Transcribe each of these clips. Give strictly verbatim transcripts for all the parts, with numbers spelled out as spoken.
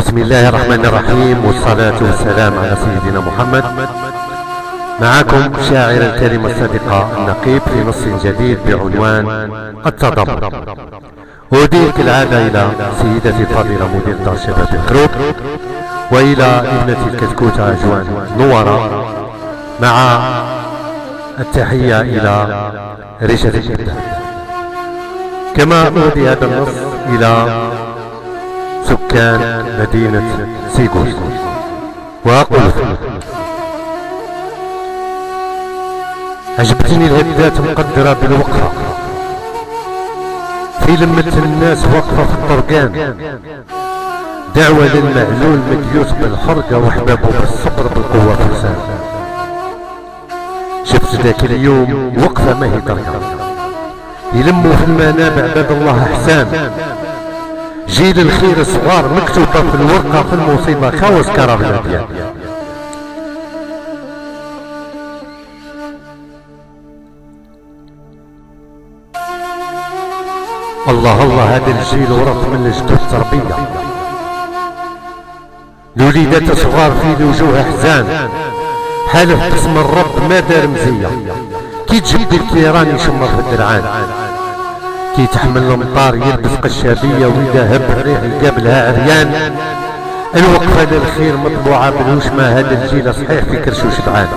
بسم الله الرحمن الرحيم، والصلاة والسلام على سيدنا محمد. معكم شاعر الكلمة الصادقة النقيب في نص جديد بعنوان التضامن. أهدي كالعادة إلى سيدتي الفاضلة مدير دار شباب الخروق، وإلى ابنتي الكتكوتة جوان نورة، مع التحية إلى ريشة الإبداع. كما أهدي هذا النص إلى سكان مدينة سيغوس، وأقول عجبتني الهدات مقدرة بالوقفة في لمة الناس واقفة في الطرقان، دعوة للمعلول مديوس بالحرقة وحبابه بالصبر بالقوة في لسان. شفت ذاك اليوم وقفة ما هي طرقة، يلموا في المنابع باب الله أحسان، جيل الخير صغار مكتوبة في الورقة في المصيبة خاوس كرام الأديان. الله الله هذا الجيل ورث من الجدود تربية، الوليدات صغار في الوجوه احزان، حالف باسم الرب ما دار مزية، كي تجبد الكيران يشمر في الدرعان، كي تحمل المطار يلبس قشابية وإذا هب الريح يقابلها عريان. الوقفة للخير مطبوعة بالوشمة، هذا الجيل صحيح في كرشو شبعان.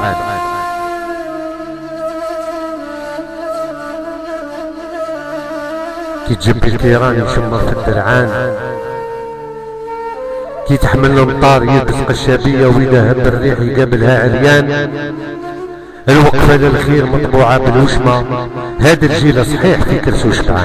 كي تجب الكيران يشمر في الدرعان، كي تحمل المطار يلبس قشابية وإذا هب الريح يقابلها عريان. الوقفة للخير مطبوعة بالوشمة، هذا الجيل صحيح في كرسو شبعان.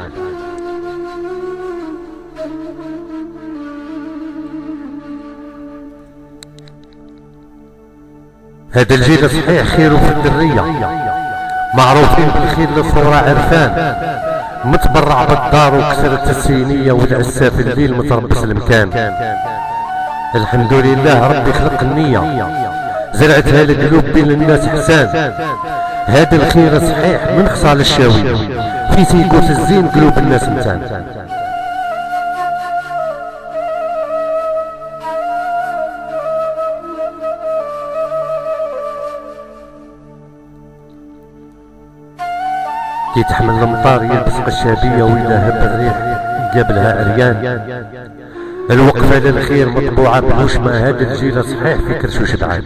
هذا الجيل صحيح خيره في الدرية، معروفين بالخير للثورة عرفان، متبرع بالدار وكسرت السينية والعساف الليل متربص المكان. الحمد لله ربي خلق النية، زرعتها القلوب بين الناس حسان. هذا الخير صحيح من خصال الشاوي، في سيقوس الزين قلوب الناس متان. كي تحمل المطار يلبس قشابية وإذا هب الريح يقابلها عريان. الوقفة للخير مطبوعة بالوشمة، هذا الجيل صحيح في كرشو شبعان.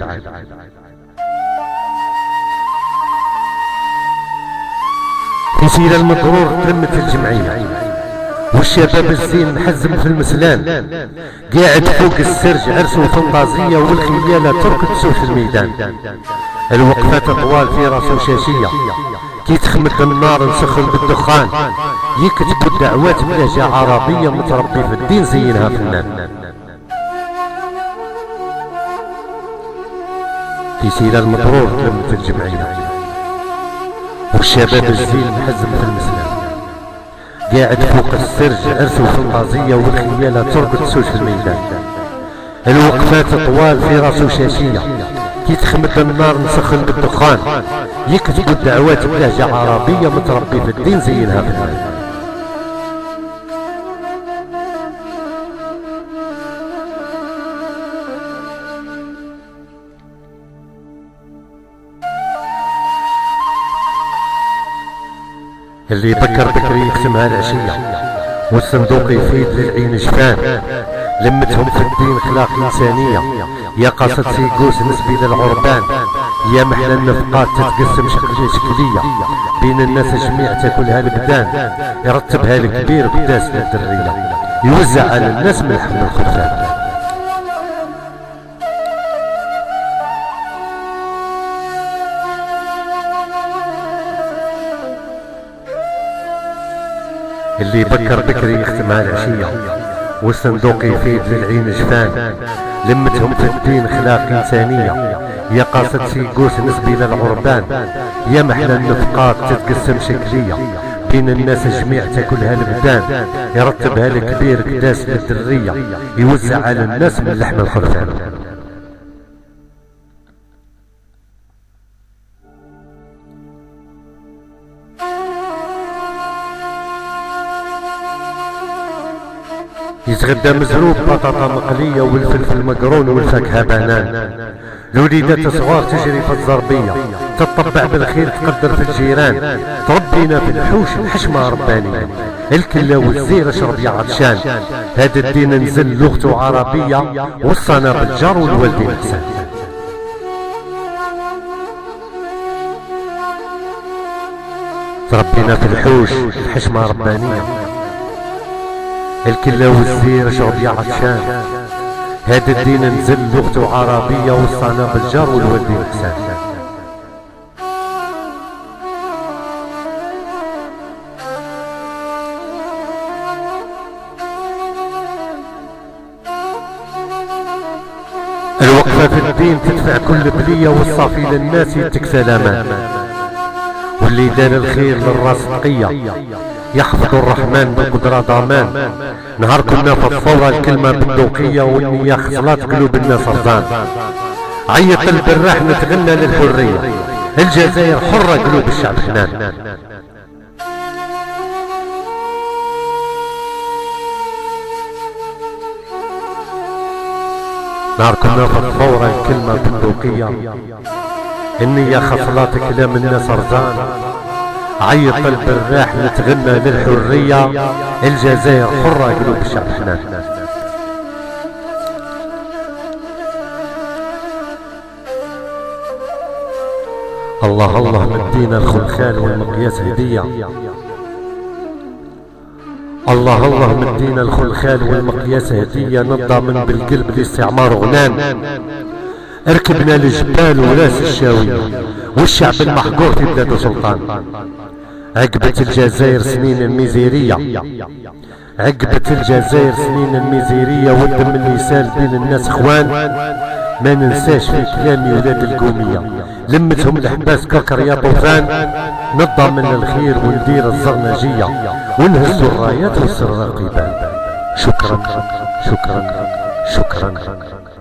في سيرة المضرور تلمت الجمعية، والشباب الزين محزم في المسلان، قاعد فوق السرج عرس وفنطازية، والخيالة تركض تسوف الميدان. الوقفات طوال في راسو شاشية، كي تخمد النار نسخن بالدخان، يكتب الدعوات بلهجة عربية، متربي في الدين زينها فنان. في سيرة المضرور تلمت الجمعية، والشباب الزين محزم في المسلم، قاعد فوق السرج عرس وفنطازية، والخيالة ترقد تسوس في الميدان. الوقفات طوال في راسو شاشية، كي تخمد النار نسخن بالدخان، يكتب الدعوات بلهجة عربية، متربي في الدين زينها فنان. اللي بكر بكري يختمها العشية، والصندوق يفيد للعين جفان، لمتهم في الدين خلاق إنسانية، يا قاصد سيقوس نسبي للعربان، يا محلى النفقات تتقسم شكلية شكلية، بين الناس جميع تاكلها البدان، يرتبها الكبير بداس للدرية، يوزع على الناس من لحم الخبزان. اللي بكر بكري يختمها العشية، والصندوق يفيد للعين جفان، لمتهم في الدين خلاق إنسانية، يا قاصد سيقوس نسبي للعربان، يا محلى النفقات تتقسم شكلية، بين الناس جميع تاكلها البدان، يرتبها الكبير قداس للدرية، يوزع على الناس من لحم الخرفان. يتغدى مزروب بطاطا مقلية والفلفل مقرون والفاكهة بنان. الوليدات صغار تجري في الزربية، تطبع بالخير تقدر في الجيران. تربينا في الحوش الحشمة ربانية، الكلة والزير اشرب يا عطشان. هذا الدين نزل لغته عربية، وصانا بالجار والوالدين حسان. تربينا في الحوش الحشمة ربانية، الكلة والزير اشرب يا عطشان. هذا الدين نزل لغته عربية، وصانا بالجار والوالدين حسان. الوقفة في الدين تدفع كل بلية، والصافي للناس يتك سلامان. واللي دار الخير للراس تقية، يحفظ الرحمن بالقدرة ضمان. نهار كنا في الثورة الكلمة بندقية، والنية خصلات قلوب الناس رزان. عيط البراح نتغنى للحرية، الجزائر حرة قلوب الشعب حنان. نهار كنا في الثورة الكلمة بندقية، النية خصلات كلام الناس رزان. عيط البراح نتغنى للحرية، الجزائر حرة قلوب الشعب حنان. الله الله مدينا الخلخال والمقياس هدية. الله الله مدينا الخلخال والمقياس هدية، نضامن بالقلب الاستعمار غنان. ركبنا الجبال وراس الشاوية، والشعب المحقور في بلاد سلطان. عقبت الجزائر سنين الميزيرية، عقبت الجزائر سنين الميزيرية، والدم اللي سال بين الناس اخوان. ما ننساش في كلامي ولاد القومية، لمتهم الحباس كركر يا طوفان. نضامن الخير وندير الزرنجية، ونهزوا الرايات والسر القبال. شكرا شكرا شكرا, شكرا.